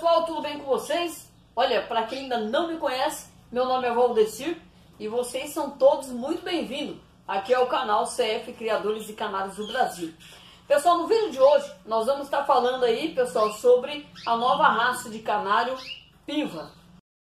pessoal, tudo bem com vocês? Olha, para quem ainda não me conhece, meu nome é Valdecir e vocês são todos muito bem-vindos aqui ao canal CF Criadores de Canários do Brasil. Pessoal, no vídeo de hoje nós vamos estar falando aí, pessoal, sobre a nova raça de canário Pívaro.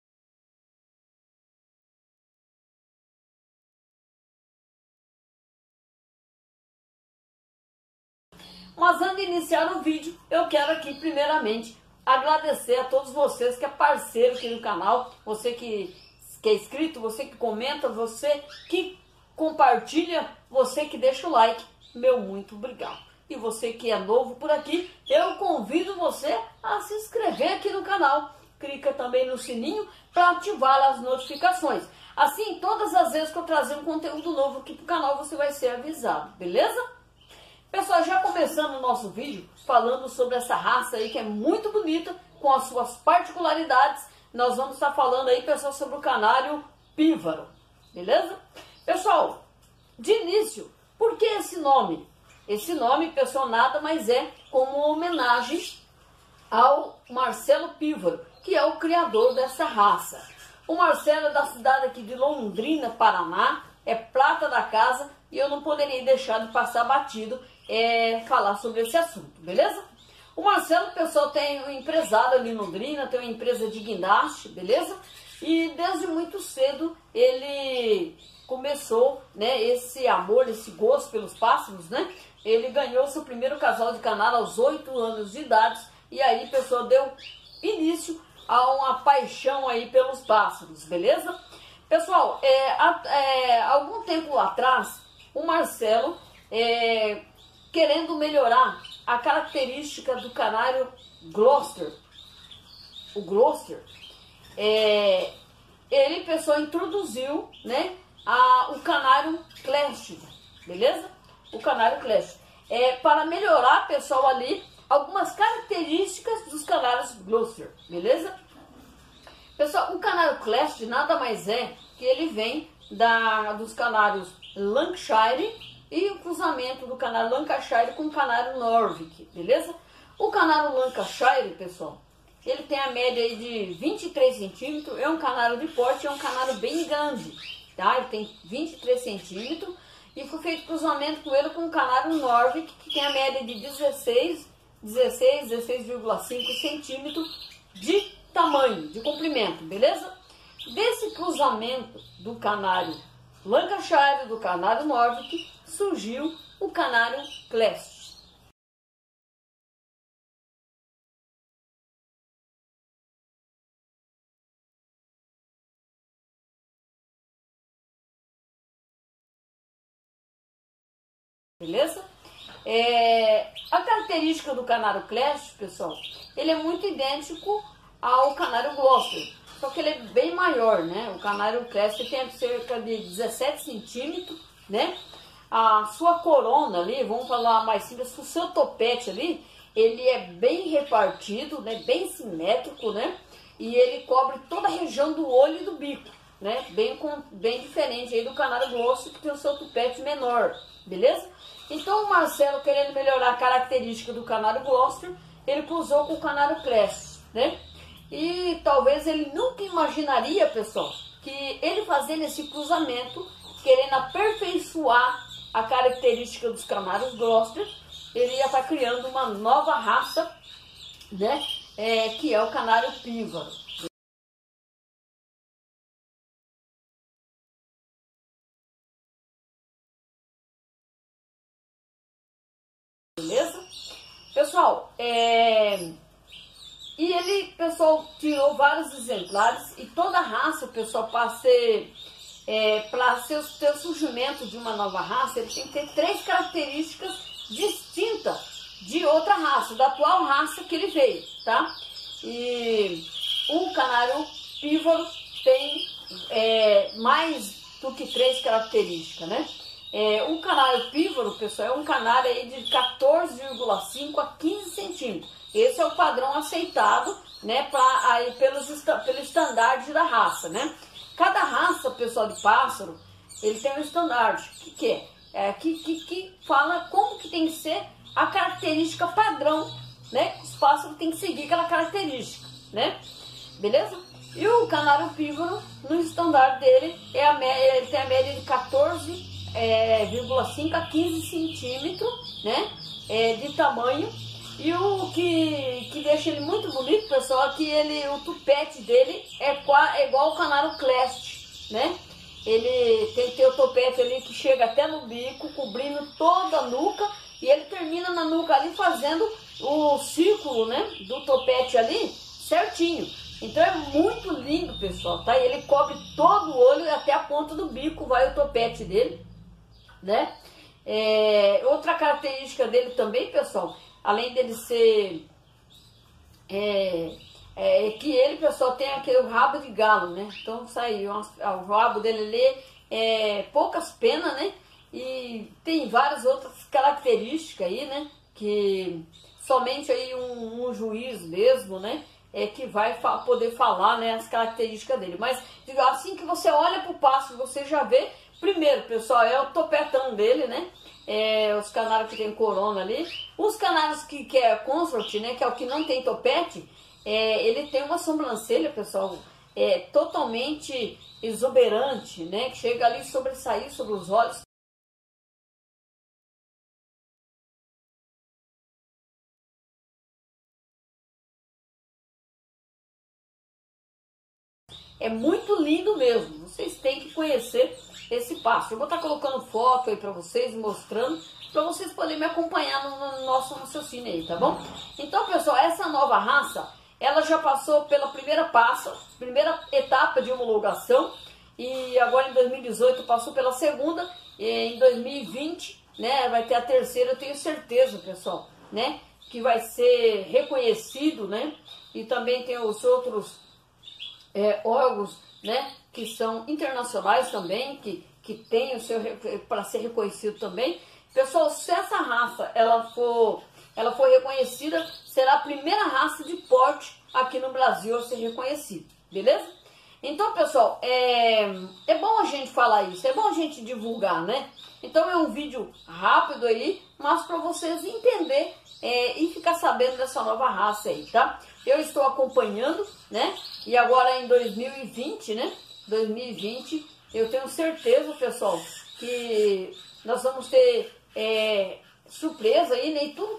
Mas antes de iniciar o vídeo, eu quero aqui primeiramente agradecer a todos vocês que é parceiro aqui no canal, você que é inscrito, você que comenta, você que compartilha, você que deixa o like, meu muito obrigado. E você que é novo por aqui, eu convido você a se inscrever aqui no canal. Clica também no sininho para ativar as notificações. Assim, todas as vezes que eu trazer um conteúdo novo aqui pro canal, você vai ser avisado, beleza? Pessoal, já começando o nosso vídeo falando sobre essa raça aí que é muito bonita, com as suas particularidades, nós vamos estar falando aí, pessoal, sobre o canário Pívaro, beleza? Pessoal, de início, por que esse nome? Esse nome, pessoal, nada mais é como uma homenagem ao Marcelo Pívaro, que é o criador dessa raça. O Marcelo é da cidade aqui de Londrina, Paraná, é prata da casa e eu não poderia deixar de passar batido falar sobre esse assunto, beleza? O Marcelo, pessoal, tem um empresário ali em Londrina, tem uma empresa de guindaste, beleza? E desde muito cedo ele começou, né, esse amor, esse gosto pelos pássaros, né? Ele ganhou seu primeiro casal de canário aos 8 anos de idade e aí, pessoal, deu início a uma paixão aí pelos pássaros, beleza? Pessoal, algum tempo atrás, o Marcelo, querendo melhorar a característica do canário Gloucester, o Gloucester, ele, pessoal, introduziu, né, o canário Clash, beleza? O canário Clash. Para melhorar, pessoal, ali, algumas características dos canários Gloucester, beleza? Pessoal, o canário Clash nada mais é que ele vem dos canários Lancashire e o cruzamento do canário Lancashire com o canário Norfolk, beleza? O canário Lancashire, pessoal, ele tem a média aí de 23 centímetros, é um canário de porte, é um canário bem grande, tá? Ele tem 23 centímetros e foi feito cruzamento com ele com o canário Norfolk, que tem a média de 16,5 centímetros de tamanho, de comprimento, beleza? Desse cruzamento do canário Lancashire, do canário Norfolk, surgiu o canário Clash. Beleza? A característica do canário Clash, pessoal, ele é muito idêntico ao canário Gloucester, só que ele é bem maior, né? O canário Clash tem cerca de 17 centímetros, né? A sua corona ali, vamos falar mais simples, o seu topete ali, ele é bem repartido, né? Bem simétrico, né? E ele cobre toda a região do olho e do bico, né? Bem diferente aí do canário Gloucester, que tem o seu topete menor, beleza? Então o Marcelo, querendo melhorar a característica do canário Gloucester, ele cruzou com o canário Clash, né? E talvez ele nunca imaginaria, pessoal, que ele fazendo esse cruzamento, querendo aperfeiçoar a característica dos canários Gloucester, ele ia estar criando uma nova raça, né? Que é o canário Pívaro. Beleza? Pessoal, e ele, pessoal, tirou vários exemplares e toda a raça, pessoal, para ter o surgimento de uma nova raça, ele tem que ter 3 características distintas de outra raça, da atual raça que ele veio, tá? E o canário Pívaro tem mais do que 3 características, né? O canário Pívaro, pessoal, é um canário aí de 14,5 a 15 centímetros. Esse é o padrão aceitado, né, pelo estandarte da raça, né? Cada raça, pessoal, de pássaro, ele tem um estandarte. O que é? Que fala como que tem que ser a característica padrão, né? Os pássaros têm que seguir aquela característica. né? Beleza? E o canário pífaro, no estandarte dele, ele tem a média de 14,5 a 15 centímetros, né? De tamanho. E o que deixa ele muito bonito, pessoal, é que o tupete dele é igual ao canário Clest, né? Ele tem o topete ali que chega até no bico, cobrindo toda a nuca, e ele termina na nuca ali fazendo o círculo, né, do topete ali certinho. Então é muito lindo, pessoal, tá? E ele cobre todo o olho e até a ponta do bico vai o topete dele, né? Outra característica dele também, pessoal, além dele ser que ele, pessoal, tem aquele rabo de galo, né? Então saiu o rabo dele ali, poucas penas, né? E tem várias outras características aí, né? Que somente aí um juiz mesmo, né? Que vai poder falar, né, as características dele. Mas assim que você olha para o pássaro, você já vê, primeiro, pessoal, é o topetão dele, né? Os canários que tem corona ali. Os canários que é consort, né? Que é o que não tem topete, ele tem uma sobrancelha, pessoal, totalmente exuberante, né? Que chega ali sobressair sobre os olhos. É muito lindo mesmo. Vocês têm que conhecer esse pássaro. Eu vou estar colocando foto aí para vocês, mostrando, para vocês poderem me acompanhar no nosso raciocínio aí, tá bom? Então, pessoal, essa nova raça, ela já passou pela primeira etapa de homologação, e agora em 2018 passou pela segunda, e em 2020, né, vai ter a terceira, eu tenho certeza, pessoal, né, que vai ser reconhecido, né, e também tem os outros órgãos, né, que são internacionais também, que tem o seu para ser reconhecido também. Pessoal, se essa raça ela for reconhecida, será a primeira raça de porte aqui no Brasil a ser reconhecida, beleza? Então, pessoal, é bom a gente falar isso, é bom a gente divulgar, né? Então é um vídeo rápido aí, mas para vocês entenderem e ficar sabendo dessa nova raça aí, tá? Eu estou acompanhando, né? E agora em 2020, né? 2020, eu tenho certeza, pessoal, que nós vamos ter surpresa aí, né? E tudo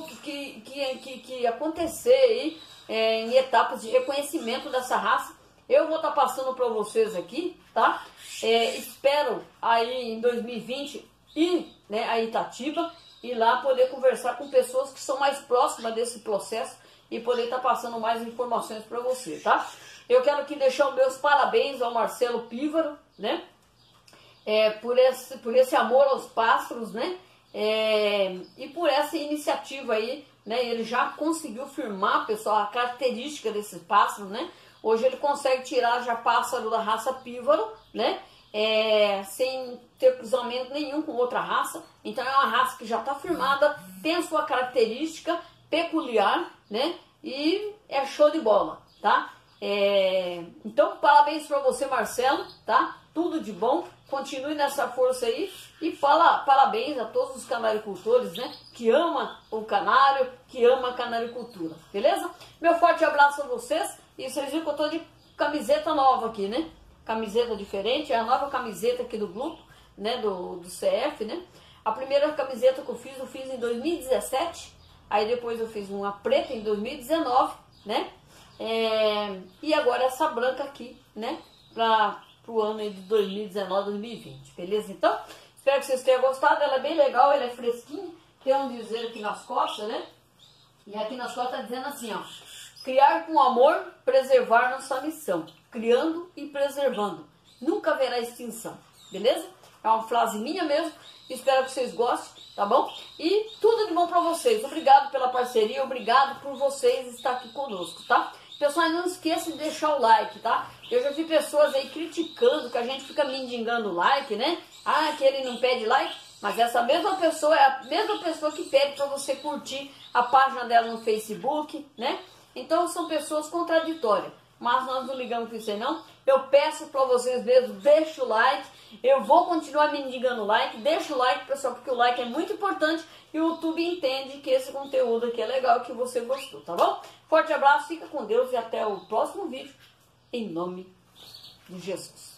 que acontecer aí em etapas de reconhecimento dessa raça, eu vou estar passando para vocês aqui, tá? Espero aí em 2020 ir, né, a Itatiba e lá poder conversar com pessoas que são mais próximas desse processo e poder estar passando mais informações para você, tá? Eu quero aqui deixar os meus parabéns ao Marcelo Pífaro, né? Por esse amor aos pássaros, né? E por essa iniciativa aí, né? Ele já conseguiu firmar, pessoal, a característica desse pássaro, né? Hoje ele consegue tirar já pássaro da raça Pífaro, né? Sem ter cruzamento nenhum com outra raça. Então é uma raça que já está firmada, tem a sua característica peculiar, né? E é show de bola, tá? Então parabéns para você, Marcelo, tá? Tudo de bom, continue nessa força aí e parabéns a todos os canaricultores, né? Que ama o canário, que ama a canaricultura, beleza? Meu forte abraço a vocês e vocês viram que eu tô de camiseta nova aqui, né? Camiseta diferente, é a nova camiseta aqui do grupo, né? Do CF, né? A primeira camiseta que eu fiz em 2017, aí depois eu fiz uma preta em 2019, né? E agora essa branca aqui, né? Para o ano de 2019, 2020, beleza? Então, espero que vocês tenham gostado. Ela é bem legal, ela é fresquinha. Tem um dizer aqui nas costas, né? E aqui nas costas tá dizendo assim, ó: criar com amor, preservar nossa missão. Criando e preservando. Nunca haverá extinção, beleza? É uma frase minha mesmo. Espero que vocês gostem, tá bom? E tudo de bom para vocês. Obrigado pela parceria, obrigado por vocês estar aqui conosco, tá? Pessoal, não esqueça de deixar o like, tá? Eu já vi pessoas aí criticando que a gente fica mendigando like, né? Ah, que ele não pede like. Mas essa mesma pessoa é a mesma pessoa que pede para você curtir a página dela no Facebook, né? Então são pessoas contraditórias. mas nós não ligamos com isso aí não. Eu peço para vocês mesmo, deixa o like, eu vou continuar me indicando like, deixa o like, pessoal, porque o like é muito importante e o YouTube entende que esse conteúdo aqui é legal, que você gostou, tá bom? Forte abraço, fica com Deus e até o próximo vídeo, em nome de Jesus.